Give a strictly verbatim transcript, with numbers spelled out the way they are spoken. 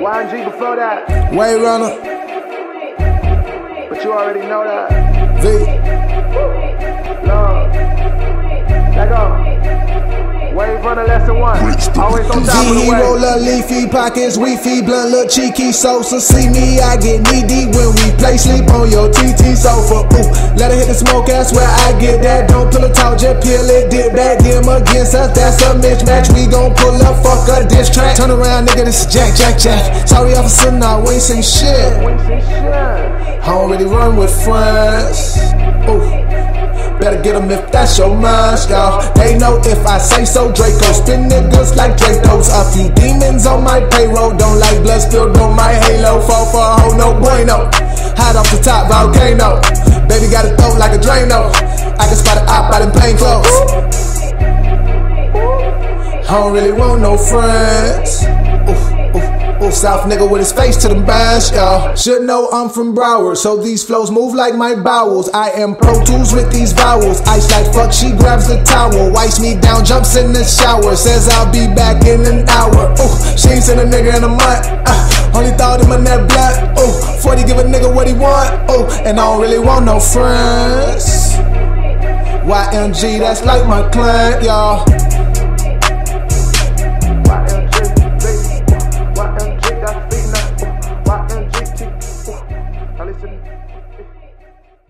Y N G before that. Way Runner. But you already know that. V. Love. Let go. Wave Runner lesson one. Always on top of the He wave. roll up leafy pockets, we feed blunt, look cheeky Sosa. See me, I get knee deep when we play sleep on your T T sofa. Ooh, let her hit the smoke, that's where I get that. Don't pull a tall, just peel it, dip back, them against us. That's a mismatch. We gon' pull up, fuck a diss track. Turn around, nigga, this is Jack, Jack, Jack. Sorry, officer, nah, we ain't say shit. I don't really run with friends. Ooh. Better get them if that's your mind, y'all. They know if I say so. Draco spin niggas like Dracos. A few demons on my payroll. Don't like blood spilled on my halo. Fall for a hoe, no bueno. Hot off the top, volcano. Baby got a throat like a Drano. I can spot an op out in plain clothes. I don't really want no friends. Oof. Ooh, South nigga with his face to the bash, y'all. Should know I'm from Broward, so these flows move like my bowels. I am Pro Tools with these vowels. Ice like fuck, she grabs the towel, wipes me down, jumps in the shower, says I'll be back in an hour. Ooh, she ain't seen a nigga in a month. Uh, only thought him in that blood. Ooh, forty give a nigga what he want. Ooh, and I don't really want no friends. Y N G, that's like my client, y'all.